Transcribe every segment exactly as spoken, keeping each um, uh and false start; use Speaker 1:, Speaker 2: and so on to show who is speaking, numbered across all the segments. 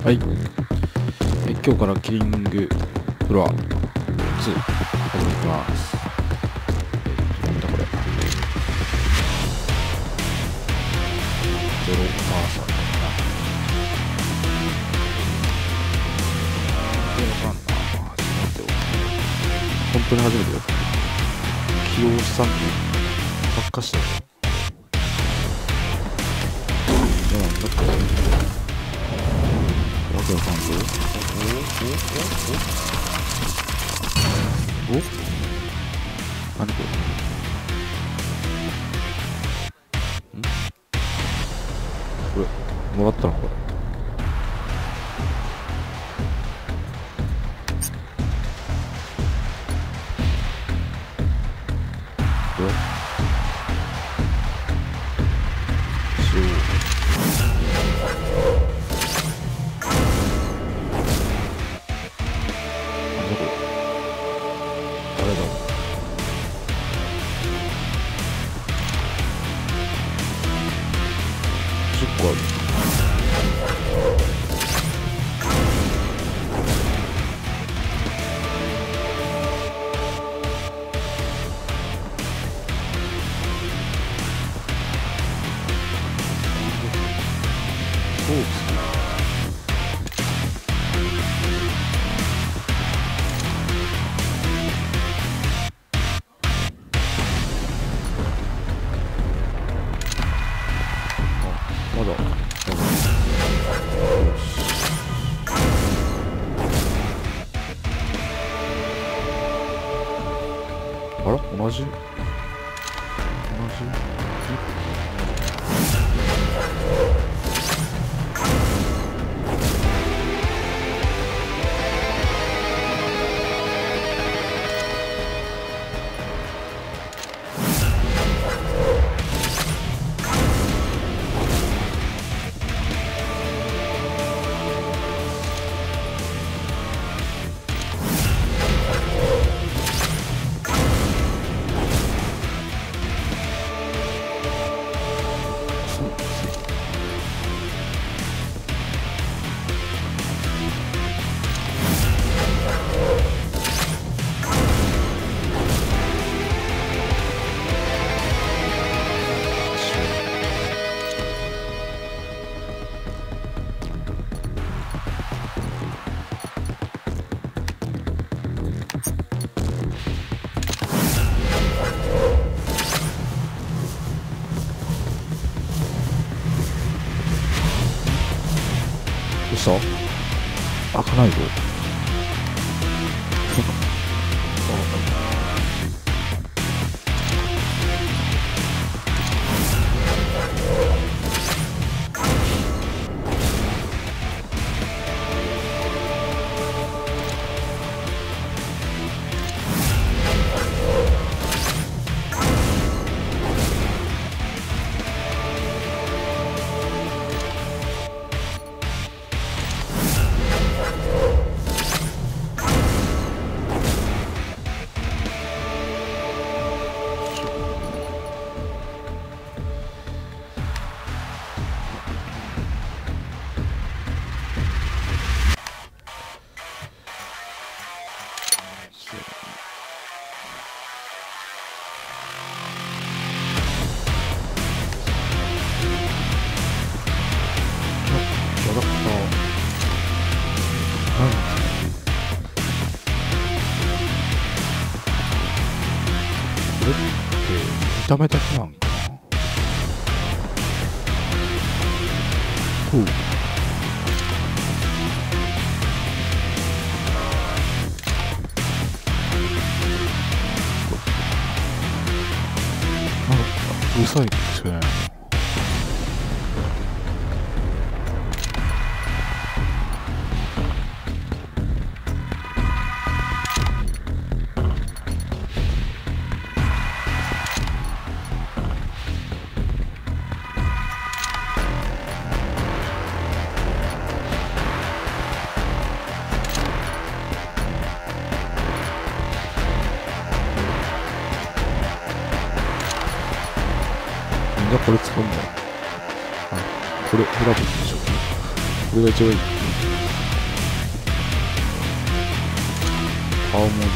Speaker 1: はい、え今日からキリングフロアツー始めていきます。なんだこれ、ゼロパーさんだな。ゼロかんな。ちょっと待ってよ、本当に初めてだ。起用資産権ばっかしたよ。どうなんだこれ、わけわかんぞ。おおおおお、何これ、んこれもらったのこれ。これしよう。なんだこれ、誰だろう。じゅっこある。そうですね。まだまだ。よし。あら、同じ同じどうした？開かないぞ。これって見た目だけなんかな。ほう。なんかうるさいですよね。みんなこれ使うんだよ。あ、これ選ぶんでしょうね。これが一番いい。 青文字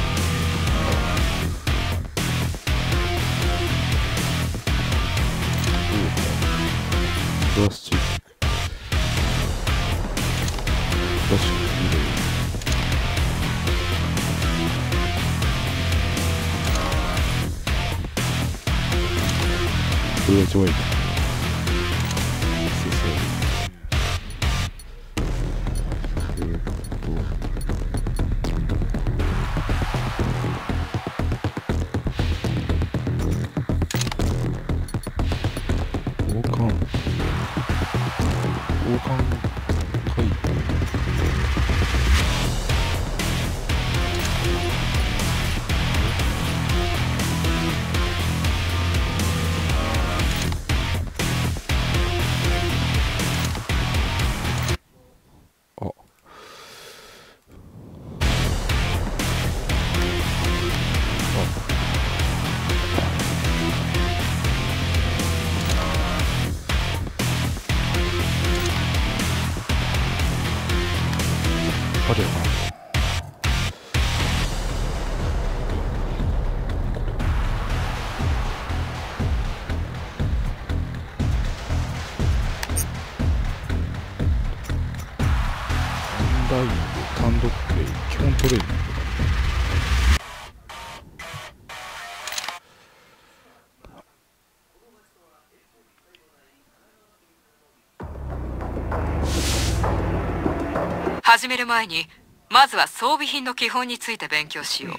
Speaker 1: プラスチックプラスチック入れるこれが一番いいかあるよな。オンラインで単独プレイ基本トレーニング。
Speaker 2: 始める前にまずは装備品の基本について勉強しよう。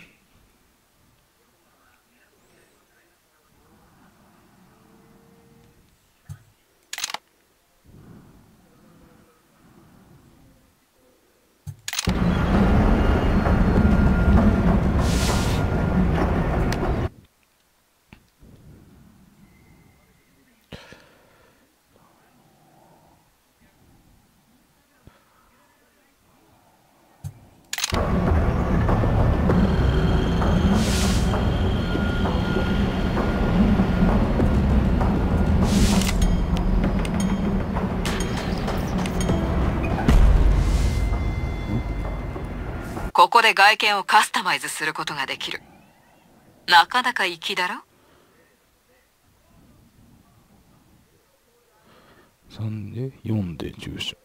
Speaker 2: ここで外見をカスタマイズすることができる。なかなか粋だろ。
Speaker 1: さんでよんで住所。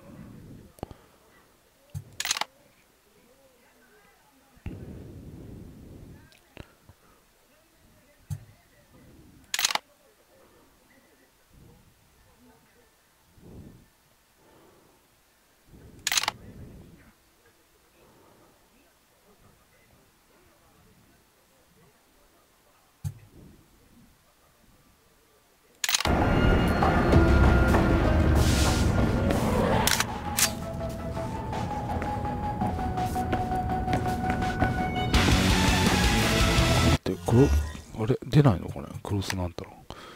Speaker 1: これあれ出ないのかね、クロスなんだろう。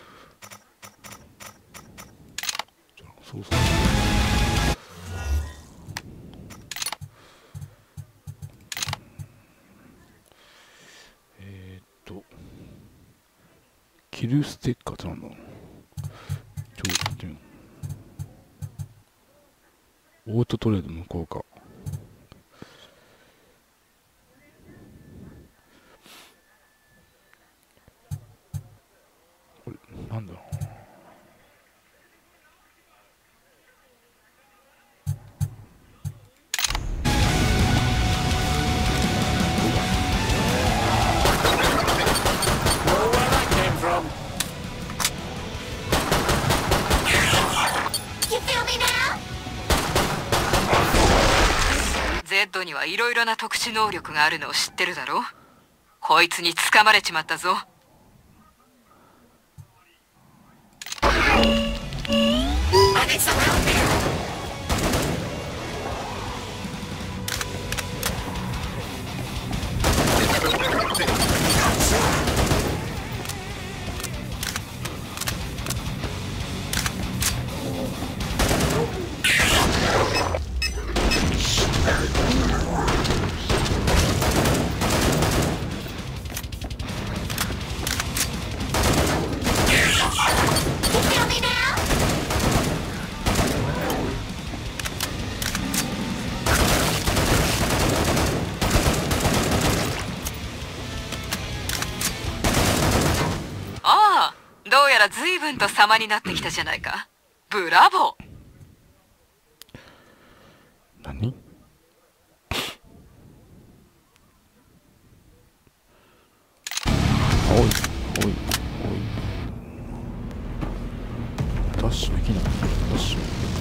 Speaker 1: そうそう。えーっとキルステッカーってなんだろう。ちょっとやってみよう。オートトレード無効化。なんだろう。
Speaker 2: ゼッドにはいろいろな特殊能力があるのを知ってるだろ。こいつに掴まれちまったぞ。 ら随分と様になってきたじゃないか。ブラボー。
Speaker 1: 何？おいおいおい、ダッシュできない。ダッシュ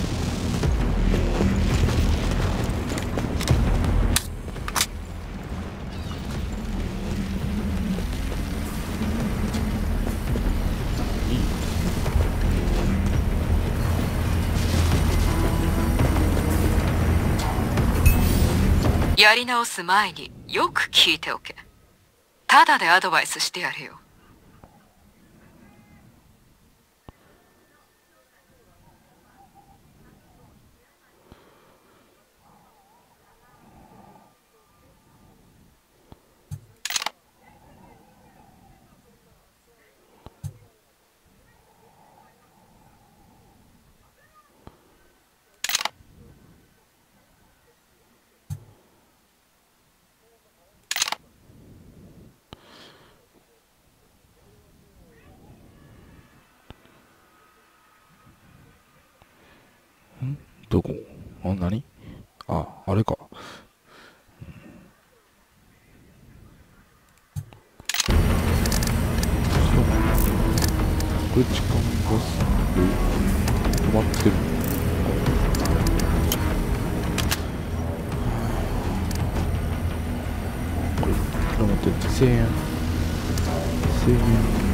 Speaker 2: やり直す前によく聞いておけ。ただでアドバイスしてやるよ。
Speaker 1: どこ？あ、何？あ、あれか。これ時間がすぐ止まってる。これ、ちょっと待って、せんえん。せんえん。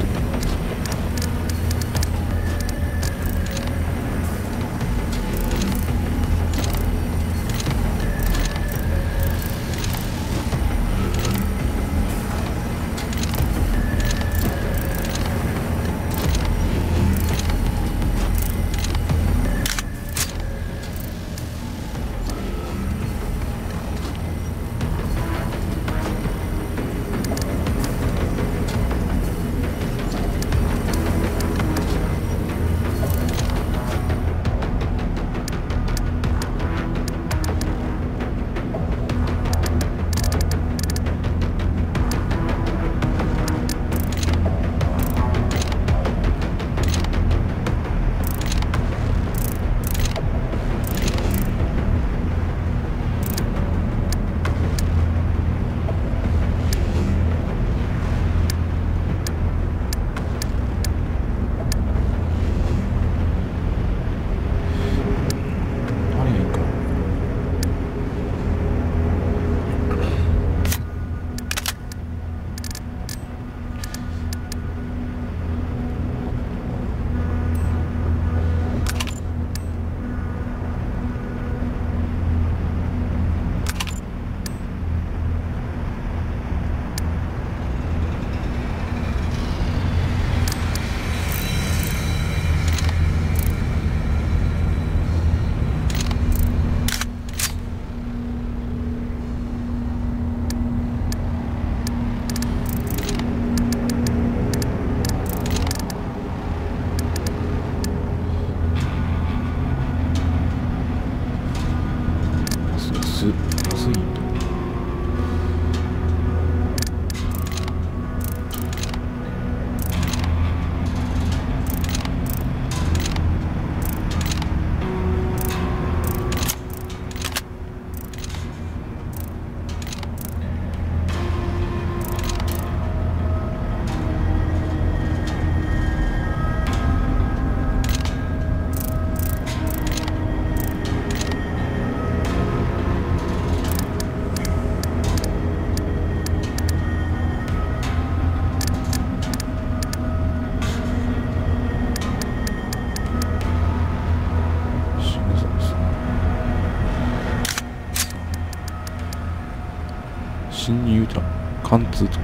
Speaker 1: 侵入じゃん。貫通とか。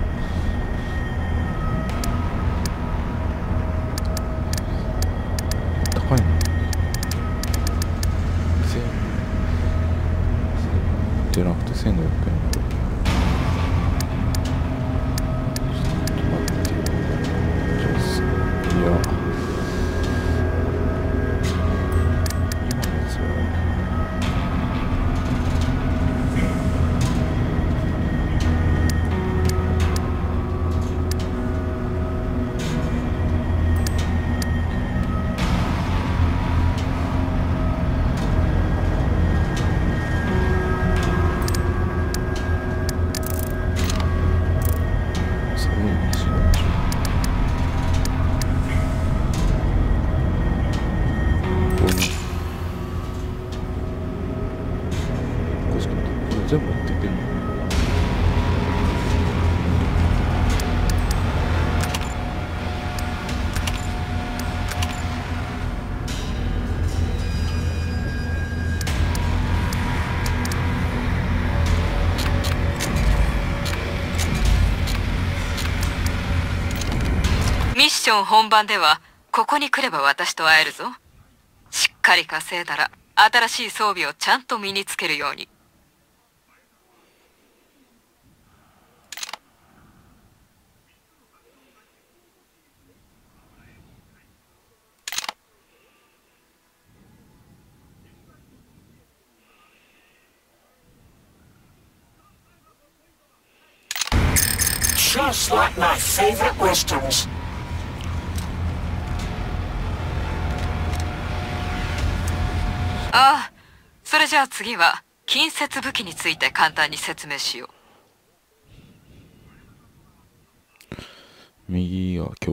Speaker 1: 高いの？せんじゃなくてせんごひゃくえん。ちょっと待って。じゃあす、いや。今のやつは。 全部持ってってんの？
Speaker 2: ミッション本番ではここに来れば私と会えるぞ。しっかり稼いだら新しい装備をちゃんと身につけるように。
Speaker 3: Just like my favorite westerns.
Speaker 2: ああ、それじゃあ次は近接武器について簡単に説明しよう。
Speaker 1: 右が今日。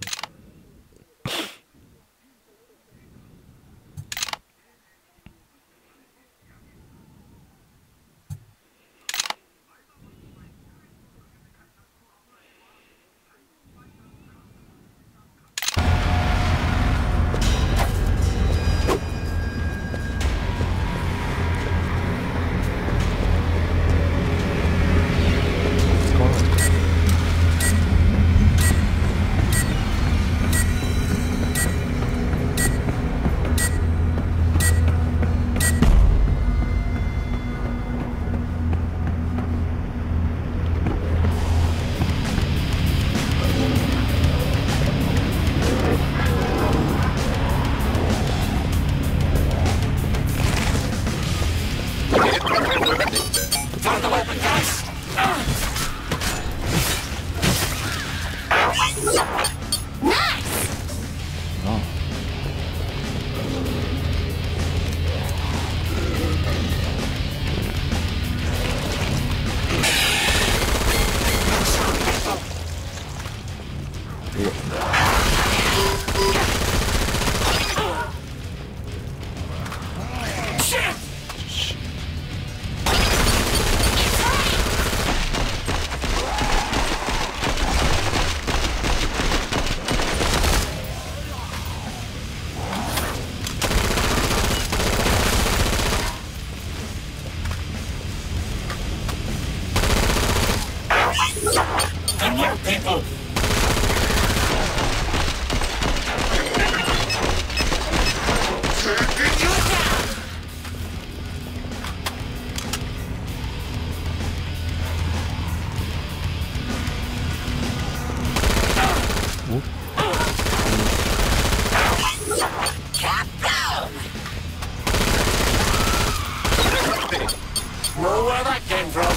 Speaker 3: Know where that came from?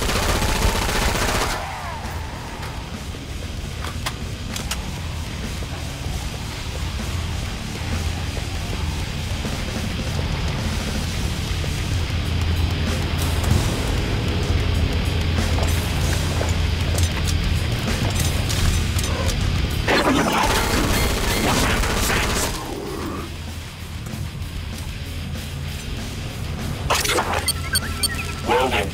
Speaker 3: Logan.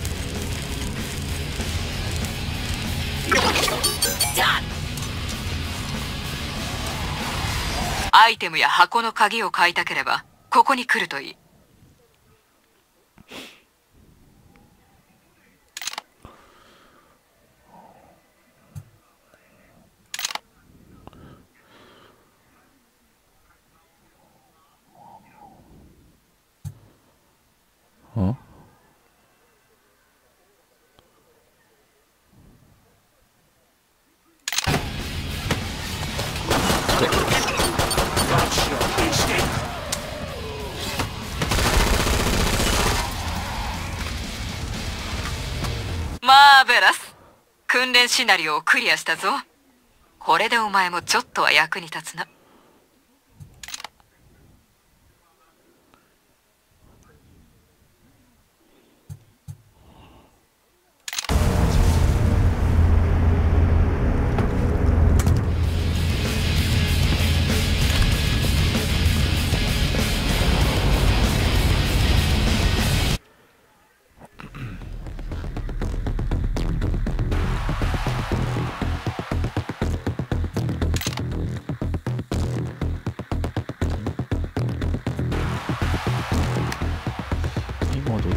Speaker 2: Done. アイテムや箱の鍵を買いたければここに来るといい。
Speaker 1: あ？
Speaker 2: マーベラス。訓練シナリオをクリアしたぞ。これでお前もちょっとは役に立つな。
Speaker 1: はどうだろう。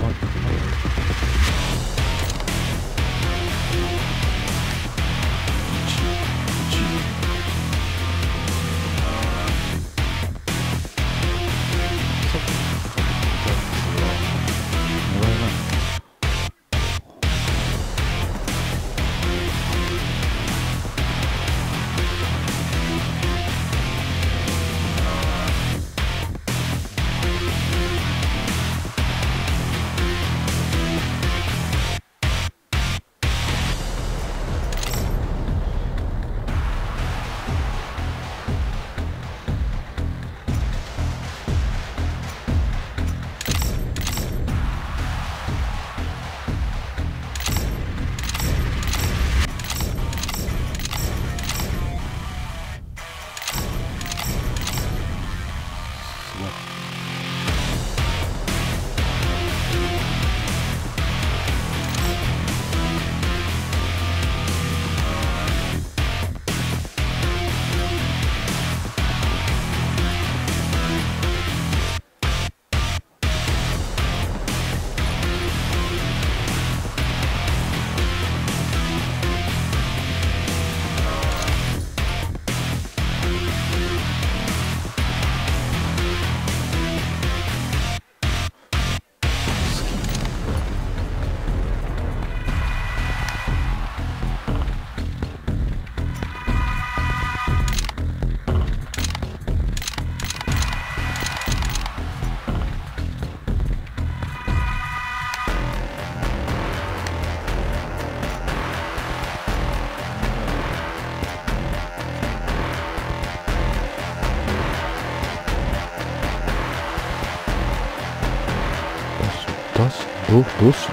Speaker 1: どう、どうし、どうし、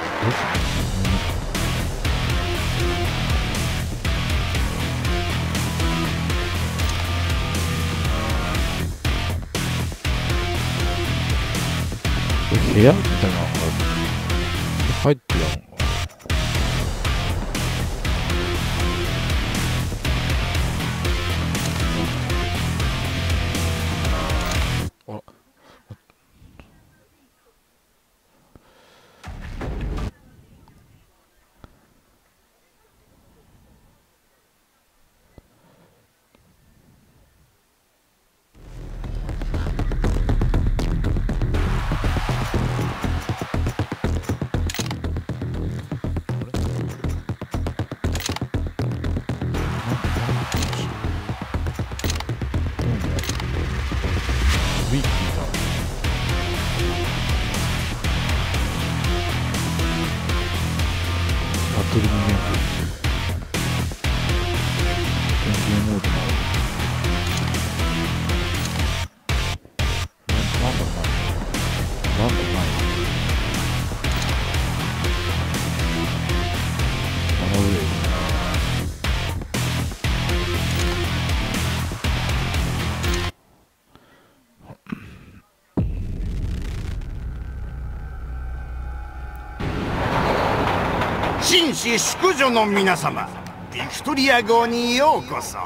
Speaker 1: 部屋みたいなのが入ってるのか。あら。ウィキだ。バトルにねん電源モードもある。なんだないなんだないあの上
Speaker 4: 紳士淑女の皆様、ビクトリア号にようこそ。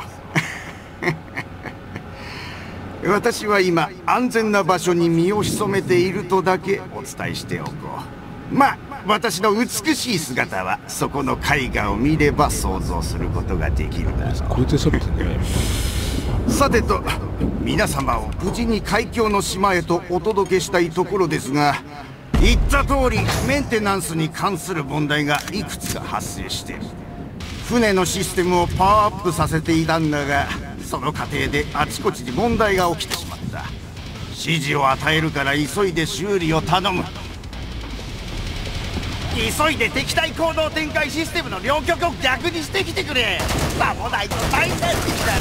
Speaker 4: 私は今安全な場所に身を潜めているとだけお伝えしておこう。まあ私の美しい姿はそこの絵画を見れば想像することができるだろう。
Speaker 1: これで喋ってんじゃないの。
Speaker 4: さてと、皆様を無事に海峡の島へとお届けしたいところですが、言った通りメンテナンスに関する問題がいくつか発生している。船のシステムをパワーアップさせていたんだが、その過程であちこちに問題が起きてしまった。指示を与えるから急いで修理を頼む。急いで敵対行動展開システムの両極を逆にしてきてくれ。さもないと大変的だ。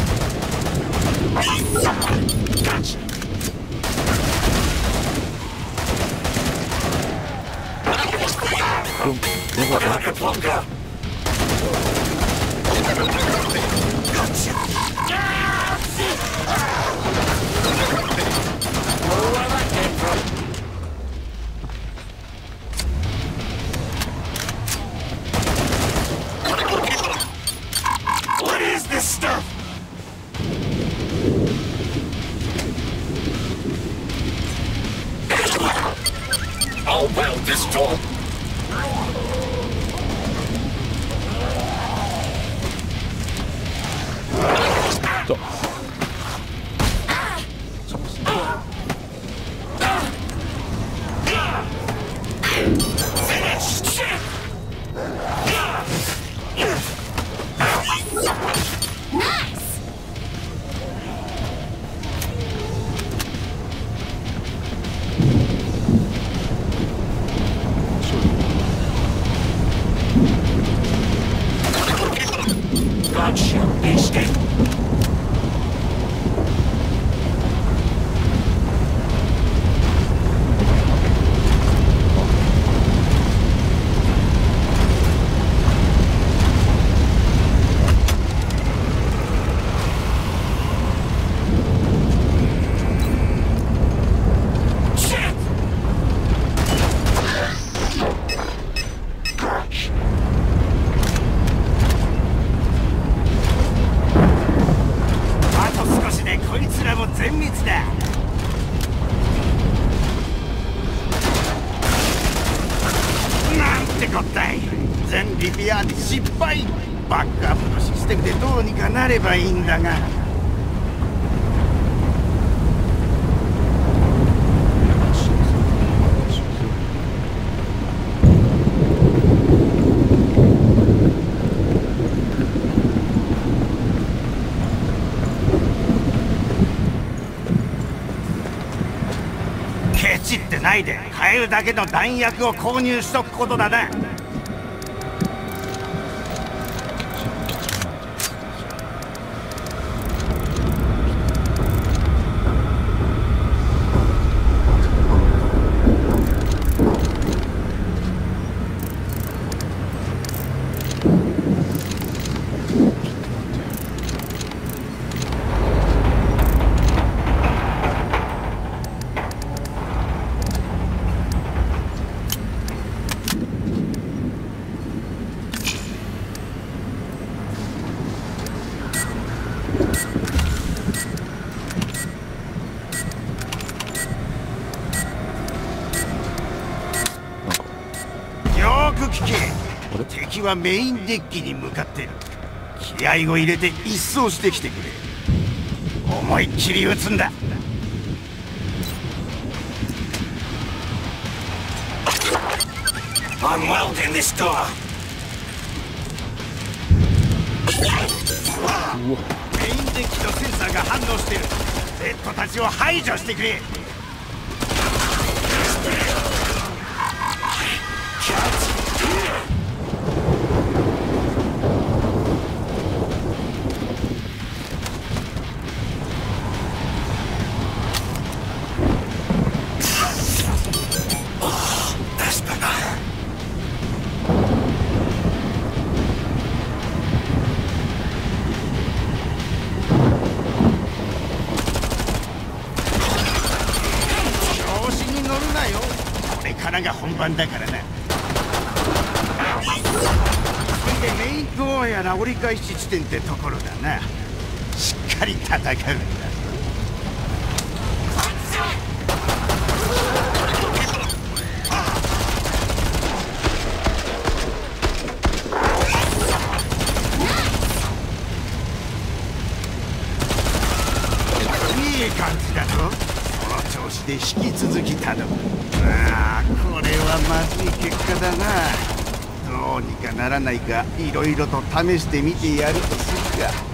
Speaker 3: What is this stuff? How well this door?
Speaker 1: と
Speaker 3: Gotcha, escape.
Speaker 4: 全滅だ。なんてこったい。全リペアに失敗。バックアップのシステムでどうにかなればいいんだが。ケチってないで買えるだけの弾薬を購入しとくことだな。よく聞け。敵はメインデッキに向かってる。気合を入れて一掃してきてくれ。思いっきり撃つんだ。
Speaker 3: I'm welding this door.
Speaker 4: メインデッキのセンサーが反応してる。レッドたちを排除してくれ。これからが本番だからな。それでメインドアやら折り返し地点ってところだな。しっかり戦うんだ。いい感じだぞ。調子で引き続き頼む。ああ、これはまずい結果だな。どうにかならないかいろいろと試してみてやるとするか。